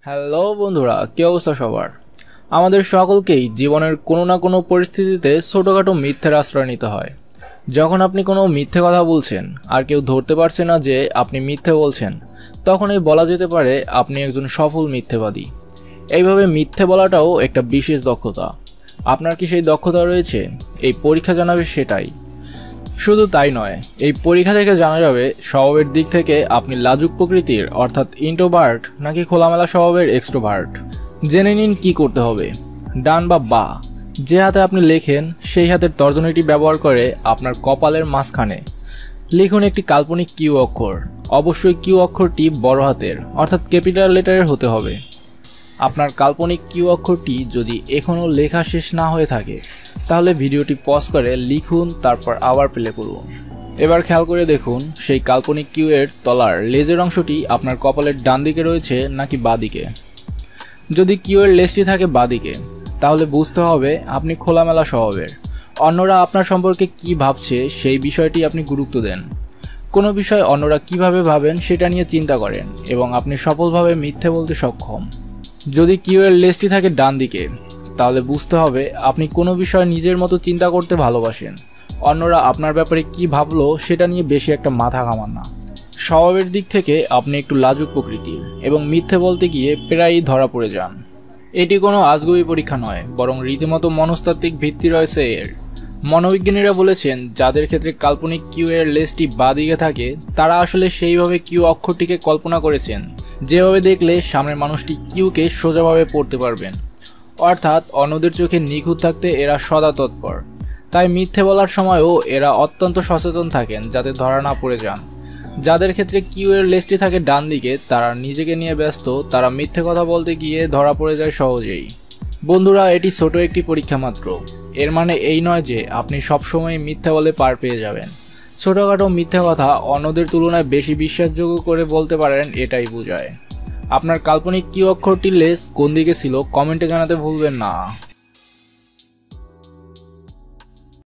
Hello বন্ধুরা, কি অবস্থা সবার? আমাদের সকলকেই জীবনের কোনো না কোনো পরিস্থিতিতে ছোটোখাটো মিথ্যের আশ্রয় নিতে হয়। যখন আপনি কোনো মিথ্যে কথা বলছেন আর কেউ ধরতে পারছে না যে আপনি মিথ্যে বলছেন, তখনই বলা যেতে পারে আপনি একজন সফল মিথ্যেবাদী। এইভাবে মিথ্যে বলাটাও একটা বিশেষ দক্ষতা। আপনার কি সেই দক্ষতা রয়েছে? এই পরীক্ষা জানাবে সেটাই। শুধু তাই নয়, এই পরীক্ষা থেকে জানা যাবে স্বভাবের দিক থেকে আপনি লাজুক প্রকৃতির অর্থাৎ ইন্ট্রোভার্ট নাকি খোলামেলা স্বভাবের এক্সট্রোভার্ট। জেনে নিন কি করতে হবে। ডান বা বাঁ, যে হাতে আপনি লেখেন সেই হাতের তর্জনীটি ব্যবহার করে আপনার কপালের মাঝখানে লিখুন একটি কাল্পনিক কিউ অক্ষর। অবশ্যই কিউ অক্ষরটি বড় হাতের অর্থাৎ ক্যাপিটাল লেটারের হতে হবে। আপনার কাল্পনিক কিউ অক্ষরটি যদি এখনও লেখা শেষ না হয়ে থাকে, তাহলে ভিডিওটি পজ করে লিখুন, তারপর আবার প্লে করুন। এবার খেয়াল করে দেখুন সেই কাল্পনিক কিউ এর তলার লেজের অংশটি আপনার কপালের ডান দিকে রয়েছে নাকি বাঁ দিকে। যদি কিউ এর লেজটি থাকে বাঁ দিকে, তাহলে বুঝতে হবে আপনি খোলামেলা স্বভাবের। অন্যরা আপনার সম্পর্কে কি ভাবছে সেই বিষয়টি আপনি গুরুত্ব দেন। কোনো বিষয় অন্যরা কিভাবে ভাবেন সেটা নিয়ে চিন্তা করেন এবং আপনি সফলভাবে মিথ্যে বলতে সক্ষম। যদি কিউ এর লেজটি থাকে ডান দিকে, তাহলে বুঝতে হবে আপনি কোনো বিষয় নিজের মতো চিন্তা করতে ভালোবাসেন। অন্যরা আপনার ব্যাপারে কি ভাবলো সেটা নিয়ে বেশি একটা মাথা ঘামান না। স্বভাবের দিক থেকে আপনি একটু লাজুক প্রকৃতির এবং মিথ্যে বলতে গিয়ে প্রায়ই ধরা পড়ে যান। এটি কোনো আজগুবি পরীক্ষা নয়, বরং রীতিমতো মনস্তাত্ত্বিক ভিত্তি রয়েছে এর। মনোবিজ্ঞানীরা বলেছেন যাদের ক্ষেত্রে কাল্পনিক কিউ এর লেজটি বাঁ দিকে থাকে তারা আসলে সেইভাবে কিউ অক্ষরটিকে কল্পনা করেছেন যেভাবে দেখলে সামনের মানুষটি কিউকে সোজাভাবে পড়তে পারবেন। অর্থাৎ অন্যদের চোখে নিখুঁত থাকতে এরা সদা তৎপর। তাই মিথ্যে বলার সময়ও এরা অত্যন্ত সচেতন থাকেন যাতে ধরা না পড়ে যান। যাদের ক্ষেত্রে কিউ এর লেজটি থাকে ডান দিকে, তারা নিজেকে নিয়ে ব্যস্ত, তারা মিথ্যে কথা বলতে গিয়ে ধরা পড়ে যায় সহজেই। বন্ধুরা, এটি ছোট একটি পরীক্ষা মাত্র। এর মানে এই নয় যে আপনি সবসময় মিথ্যা বলে পার পেয়ে যাবেন। ছোটোখাটো মিথ্যা কথা অন্যদের তুলনায় বেশি বিশ্বাসযোগ্য করে বলতে পারেন, এটাই বোঝায়। আপনার কাল্পনিক কিউ অক্ষরটির লেজ কোন দিকে ছিল কমেন্টে জানাতে ভুলবেন না।